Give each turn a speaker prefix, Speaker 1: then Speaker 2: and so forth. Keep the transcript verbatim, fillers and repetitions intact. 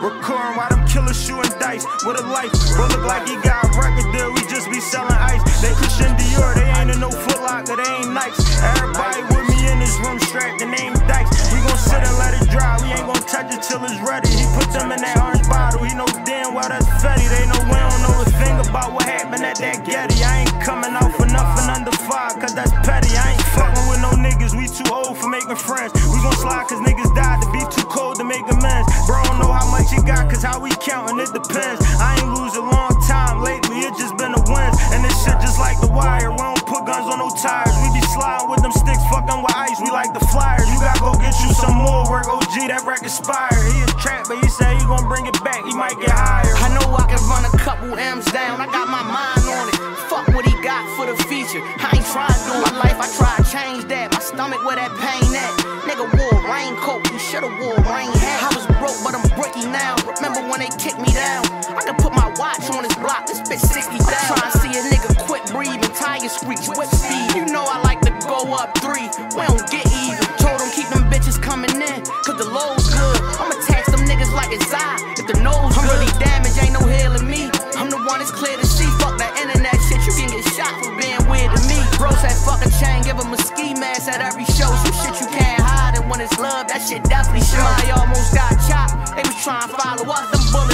Speaker 1: Recording while them killers shooting dice with a life. Bro look like he got a record deal, we just be selling ice. They Christian Dior, they ain't in no Foot Locker, they ain't Nikes. Everybody with me in this room strapped, the name Dykes. We gon' sit and let it dry, we ain't gon' touch it till it's ready. He put them in that orange bottle, he knows damn well that's Fetty. They know we don't know a thing about what happened at that Getty. I ain't coming out for nothing under five, cause that's petty. I ain't fucking with no niggas, we too old for making friends. We gon' slide cause niggas died to be too cold to make amends. Bro don't know how much he got, cause how we countin', it depends. I ain't lose a long time lately, it just been a win. And this shit just like The Wire, we don't put guns on no tires. We be sliding with them sticks, fucking with ice, we like the Flyers. You gotta go get you some more work, O G, that record expired. He is trapped, but he said he gon' bring it back, he might get higher.
Speaker 2: I know I can run a couple M's down, I got my mind on it. Fuck what he got for the feature, I ain't trying to do my life, I try to change that. My stomach where that pain at. Nigga wore a raincoat, you should've wore a rain hat. I was broke, but I'm bricky now. Remember when they kicked me down? I could put my watch on this block, this bitch sixty down. Try to see a nigga quit breathing, tire screech, whip speed. You know I like to go up three, we don't get even. Told them keep them bitches coming in, cause the low's good. I'ma tax them niggas like it's I, if the nose good. I'm really damaged, ain't no healing me. I'm the one that's clear to see. Fuck that internet shit, you can get shot for being weird to me. Bro said fuck a chain, give him a ski mask at every show. Some shit you can't hide, and when it's love, that shit definitely show. I almost got chopped, they was trying to follow us, them bullets